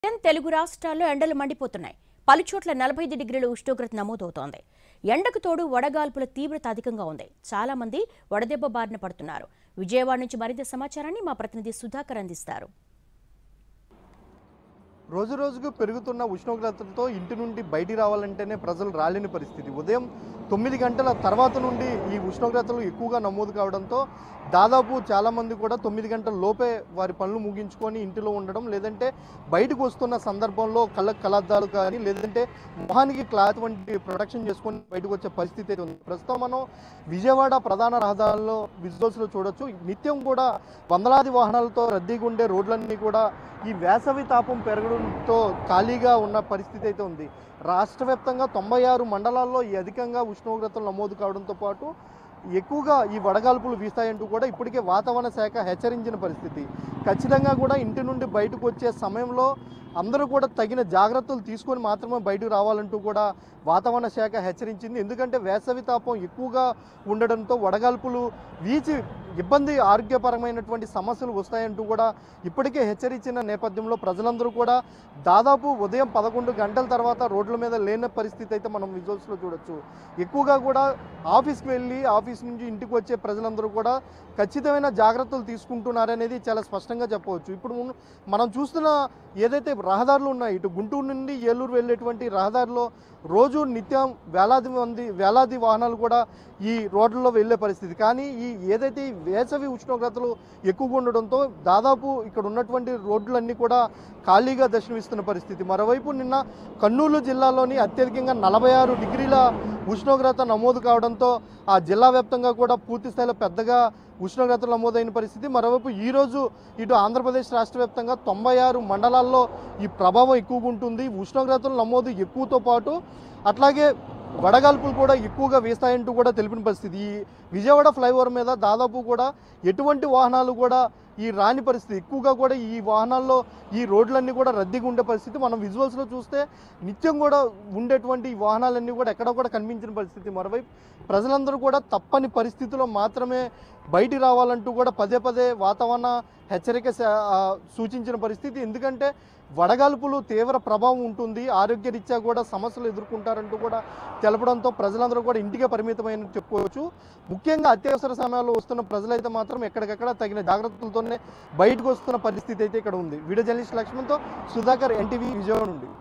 తెలుగు రాష్ట్రాల్లో ఎండలు మండిపోతున్నాయి. పలుచోట్ల 45 డిగ్రీల ఉష్ణోగ్రత నమోదవుతోంది. ఎండకు తోడు వడగాల్పుల తీవ్రత అధికంగా ఉంది. చాలా మంది వడదెబ్బ బారిన పడుతున్నారు. విజయవాడ నుంచి మరింత సమాచారాన్ని మా ప్రతినిధి సుధాకర్ అందిస్తారు. రోజు రోజుకు పెరుగుతున్న ఉష్ణోగ్రతలతో ఇంటి నుండి బయటికి రావాలంటేనే ప్రజలు రాలేని పరిస్థితి. ఉదయం 9 గంటల తర్వాత నుండి ఈ ఉష్ణోగ్రతలు ఎక్కువగా నమోదు కావడంతో దాదాపు చాలామంది కూడా 9 గంటల లోపే వారి పనులు ముగించుకొని ఇంటిలో ఉండడం, లేదంటే బయటకు వస్తున్న సందర్భంలో కళ్ళకు కళ్ళద్దాలు కానీ లేదంటే మొహానికి క్లాత్ వంటి ప్రొటెక్షన్ చేసుకొని బయటకు వచ్చే పరిస్థితి అయితే ఉంది. ప్రస్తుతం మనం విజయవాడ ప్రధాన రహదారుల్లో విజువల్స్లో చూడొచ్చు. నిత్యం కూడా వందలాది వాహనాలతో రద్దీగా ఉండే రోడ్లన్నీ కూడా ఈ వేసవి తాపం పెరగడంతో ఖాళీగా ఉన్న పరిస్థితి అయితే ఉంది. రాష్ట్ర వ్యాప్తంగా 96 మండలాల్లో ఈ అధికంగా ఉష్ణోగ్రతలు నమోదు కావడంతో పాటు ఎక్కువగా ఈ వడగాల్పులు వీస్తాయంటూ కూడా ఇప్పటికే వాతావరణ శాఖ హెచ్చరించిన పరిస్థితి. ఖచ్చితంగా కూడా ఇంటి నుండి బయటకు వచ్చే సమయంలో అందరూ కూడా తగిన జాగ్రత్తలు తీసుకొని మాత్రమే బయటకు రావాలంటూ కూడా వాతావరణ శాఖ హెచ్చరించింది. ఎందుకంటే వేసవి తాపం ఎక్కువగా ఉండడంతో వడగాల్పులు వీచి ఇబ్బంది ఆరోగ్యపరమైనటువంటి సమస్యలు వస్తాయంటూ కూడా ఇప్పటికే హెచ్చరించిన నేపథ్యంలో ప్రజలందరూ కూడా దాదాపు ఉదయం 11 గంటల తర్వాత రోడ్ల మీద లేని పరిస్థితి అయితే మనం విజువల్స్లో చూడొచ్చు. ఎక్కువగా కూడా ఆఫీస్కి వెళ్ళి ఆఫీస్ నుంచి ఇంటికి వచ్చే ప్రజలందరూ కూడా ఖచ్చితమైన జాగ్రత్తలు తీసుకుంటున్నారనేది చాలా స్పష్టంగా చెప్పవచ్చు. ఇప్పుడు మనం చూస్తున్న ఏదైతే రహదారులు ఉన్నాయి, ఇటు గుంటూరు నుండి ఏలూరు వెళ్ళేటువంటి రహదారిలో రోజు నిత్యం వేలాది వాహనాలు కూడా ఈ రోడ్లలో వెళ్ళే పరిస్థితి. కానీ ఈ ఏదైతే వేసవి ఉష్ణోగ్రతలు ఎక్కువగా ఉండడంతో దాదాపు ఇక్కడ ఉన్నటువంటి రోడ్లన్నీ కూడా ఖాళీగా దర్శనమిస్తున్న పరిస్థితి. మరోవైపు నిన్న కర్నూలు జిల్లాలోని అత్యధికంగా 46 డిగ్రీల ఉష్ణోగ్రత నమోదు కావడంతో ఆ జిల్లా వ్యాప్తంగా కూడా పూర్తి స్థాయిలో పెద్దగా ఉష్ణోగ్రతలు నమోదైన పరిస్థితి. మరోవైపు ఈరోజు ఇటు ఆంధ్రప్రదేశ్ రాష్ట్ర వ్యాప్తంగా 96 మండలాల్లో ఈ ప్రభావం ఎక్కువగా ఉంటుంది. ఉష్ణోగ్రతలు నమోదు ఎక్కువతో పాటు అట్లాగే వడగాల్పులు కూడా ఎక్కువగా వేస్తాయంటూ కూడా తెలిపిన పరిస్థితి. ఈ విజయవాడ ఫ్లైఓవర్ మీద దాదాపు కూడా ఎటువంటి వాహనాలు కూడా ఈ రాని పరిస్థితి. ఎక్కువగా కూడా ఈ వాహనాల్లో ఈ రోడ్లన్నీ కూడా రద్దీగా ఉండే పరిస్థితి. మనం విజువల్స్లో చూస్తే నిత్యం కూడా ఉండేటువంటి ఈ వాహనాలన్నీ కూడా ఎక్కడ కూడా కనిపించిన పరిస్థితి. మరోవైపు ప్రజలందరూ కూడా తప్పని పరిస్థితిలో మాత్రమే బయటికి రావాలంటూ కూడా పదే పదే వాతావరణ హెచ్చరిక సూచించిన పరిస్థితి. ఎందుకంటే వడగాల్పులు తీవ్ర ప్రభావం ఉంటుంది, ఆరోగ్యరీత్యా కూడా సమస్యలు ఎదుర్కొంటారంటూ కూడా తెలపడంతో ప్రజలందరూ కూడా ఇంటికే పరిమితమైన చెప్పుకోవచ్చు. ముఖ్యంగా అత్యవసర సమయాల్లో వస్తున్న ప్రజలైతే మాత్రం ఎక్కడికక్కడ తగిన జాగ్రత్తలతోనే బయటకు వస్తున్న పరిస్థితి అయితే ఇక్కడ ఉంది. వీడియో జర్నలిస్ట్ లక్ష్మణ్తో సుధాకర్, ఎన్టీవీ, విజయవాడ నుండి.